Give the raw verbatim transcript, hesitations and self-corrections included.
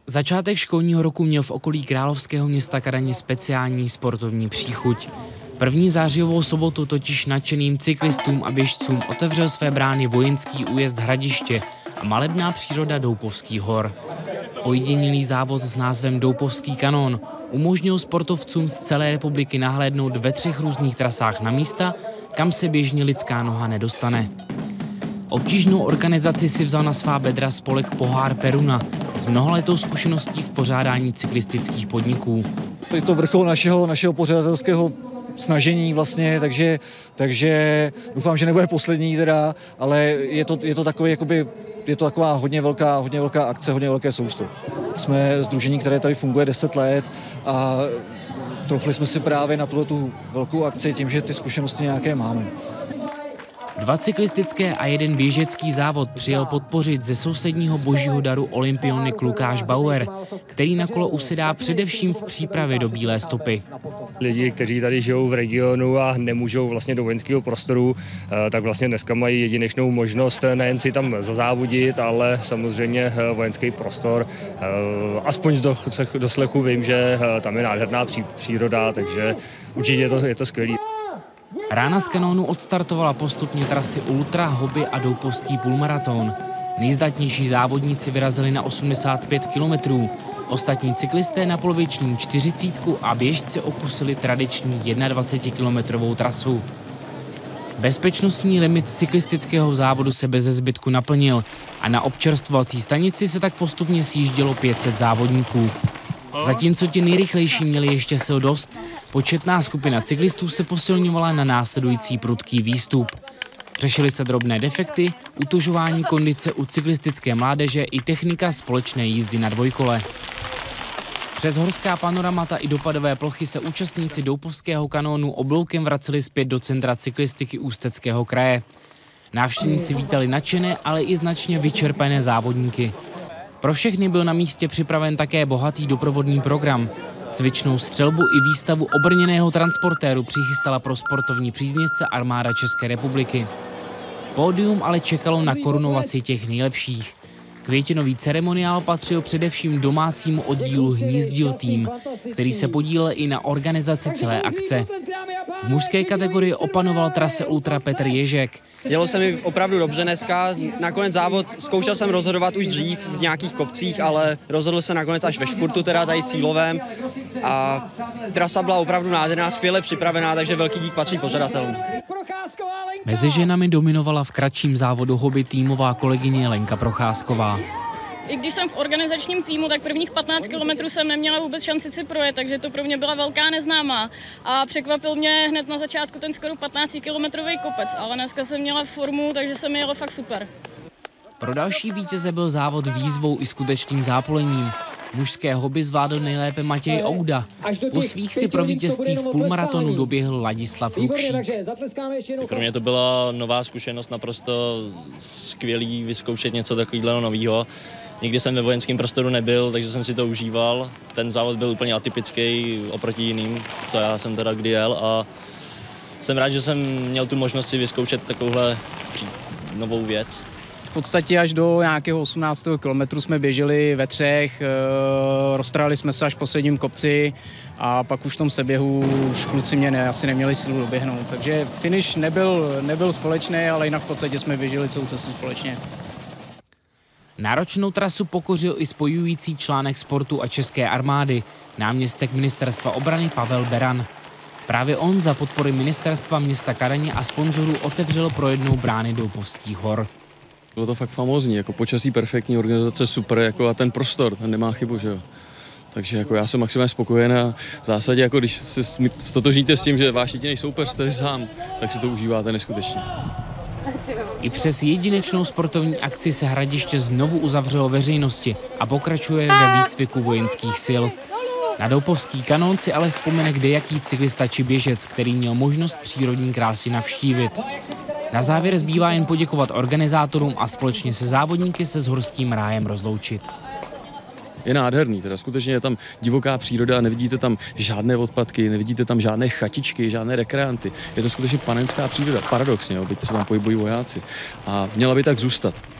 Začátek školního roku měl v okolí královského města Kadaně speciální sportovní příchuť. První zářijovou sobotu totiž nadšeným cyklistům a běžcům otevřel své brány vojenský újezd Hradiště a malebná příroda Doupovských hor. Ojedinělý závod s názvem Doupovský kanon umožnil sportovcům z celé republiky nahlédnout ve třech různých trasách na místa, kam se běžně lidská noha nedostane. Obtížnou organizaci si vzal na svá bedra spolek Pohár Peruna s mnohaletou zkušeností v pořádání cyklistických podniků. Je to vrchol našeho, našeho pořadatelského snažení vlastně, takže, takže doufám, že nebude poslední teda, ale je to, je to takový, jakoby, je to taková hodně velká, hodně velká akce, hodně velké sousto. Jsme sdružení, které tady funguje deset let a troufli jsme si právě na tuhletu velkou akci tím, že ty zkušenosti nějaké máme. Dva cyklistické a jeden běžecký závod přijel podpořit ze sousedního Božího daru olympionik Lukáš Bauer, který na kolo usedá především v přípravě do bílé stopy. Lidi, kteří tady žijou v regionu a nemůžou vlastně do vojenského prostoru, tak vlastně dneska mají jedinečnou možnost nejen si tam zazávodit, ale samozřejmě vojenský prostor. Aspoň z doslechu vím, že tam je nádherná příroda, takže určitě je to, je to skvělý. Rána z kanónu odstartovala postupně trasy Ultra, Hobby a Doupovský půlmaraton. Nejzdatnější závodníci vyrazili na osmdesát pět kilometrů, ostatní cyklisté na poloviční čtyřicítku a běžci okusili tradiční dvacetijednokilometrovou trasu. Bezpečnostní limit cyklistického závodu se beze zbytku naplnil a na občerstvovací stanici se tak postupně sjíždělo pět set závodníků. Zatímco ti nejrychlejší měli ještě sil dost, početná skupina cyklistů se posilňovala na následující prudký výstup. Řešily se drobné defekty, utužování kondice u cyklistické mládeže i technika společné jízdy na dvojkole. Přes horská panoramata i dopadové plochy se účastníci Doupovského kanónu obloukem vraceli zpět do centra cyklistiky Ústeckého kraje. Návštěvníci vítali nadšené, ale i značně vyčerpané závodníky. Pro všechny byl na místě připraven také bohatý doprovodný program. Cvičnou střelbu i výstavu obrněného transportéru přichystala pro sportovní příznivce armáda České republiky. Pódium ale čekalo na korunovaci těch nejlepších. Květinový ceremoniál patřil především domácímu oddílu Hnízdil tým, který se podílel i na organizaci celé akce. V mužské kategorii opanoval trase Ultra Petr Ježek. Jelo se mi opravdu dobře dneska, nakonec závod zkoušel jsem rozhodovat už dřív v nějakých kopcích, ale rozhodl se nakonec až ve špurtu, teda tady cílovém. A trasa byla opravdu nádherná, skvěle připravená, takže velký dík patří pořadatelům. Mezi ženami dominovala v kratším závodu hobby týmová kolegyně Lenka Procházková. I když jsem v organizačním týmu, tak prvních patnáct kilometrů jsem neměla vůbec šanci si projet, takže to pro mě byla velká neznámá. A překvapil mě hned na začátku ten skoro patnáctikilometrový kopec, ale dneska jsem měla formu, takže se mi jelo fakt super. Pro další vítěze byl závod výzvou i skutečným zápolením. Mužské hobby zvládl nejlépe Matěj Ouda. Po svých si pro vítězství v půlmaratonu doběhl Ladislav Lukšík. Pro mě to byla nová zkušenost, naprosto skvělý vyzkoušet něco takového nového. Nikdy jsem ve vojenském prostoru nebyl, takže jsem si to užíval. Ten závod byl úplně atypický oproti jiným, co já jsem teda kdy jel, a jsem rád, že jsem měl tu možnost si vyzkoušet takovouhle novou věc. V podstatě až do nějakého osmnáctého kilometru jsme běželi ve třech, roztrhali jsme se až po posledním kopci a pak už v tom seběhu už kluci mě ne, asi neměli sílu doběhnout. Takže finish nebyl, nebyl společný, ale jinak v podstatě jsme běželi celou cestu společně. Náročnou trasu pokořil i spojující článek sportu a české armády, náměstek ministerstva obrany Pavel Beran. Právě on za podpory ministerstva města Kadaně a sponzorů otevřel pro jednou brány Doupovských hor. Bylo to fakt famózní, jako počasí perfektní, organizace super, jako a ten prostor, ten nemá chybu, že jo. Takže jako já jsem maximálně spokojen a v zásadě, jako když se stotožníte s tím, že váš jediný soupeř jste vy sám, tak si to užíváte neskutečně. I přes jedinečnou sportovní akci se Hradiště znovu uzavřelo veřejnosti a pokračuje ve výcviku vojenských sil. Na Doupovský kanón si ale vzpomene kdejaký cyklista či běžec, který měl možnost přírodní krásy navštívit. Na závěr zbývá jen poděkovat organizátorům a společně se závodníky se s horským rájem rozloučit. Je nádherný, teda skutečně je tam divoká příroda, nevidíte tam žádné odpadky, nevidíte tam žádné chatičky, žádné rekreanty. Je to skutečně panenská příroda, paradoxně, byť se tam pohybují vojáci. A měla by tak zůstat.